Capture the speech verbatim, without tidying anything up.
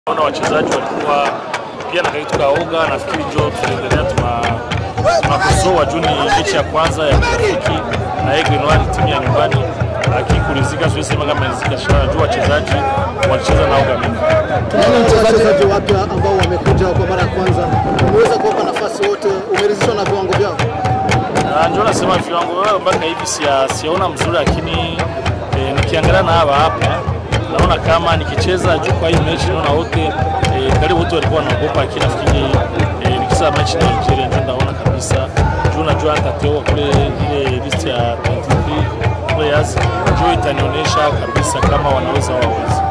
Naona wachezaji walikuwa pia na kitu kaoga, nafikiri ndio tunaendelea tuna tunakosoa juni mechi ya kwanza ya kirafiki na Aigle Noir timu ya nyumbani, lakini kulizika siwezi sema kama ilizika shara juu wachezaji walicheza na oga mingi. Tunaona wachezaji wapya ambao wamekuja kwa mara ya kwanza, umeweza kuwapa nafasi wote, umeridhishwa na viwango vyao? Na ndio nasema viwango vyao mpaka hivi siaona mzuri, lakini e, nikiangalia na hapa hapa naona kama nikicheza juu kwa hii mechi naona wote e, karibu wote walikuwa wanaogopa, lakini nafikiri e, nikicheza mechi na Nigeria ndio naona kabisa juu najua nitateua kule ile list ya twenty-three players, juu itanionyesha kabisa kama wanaweza waweza.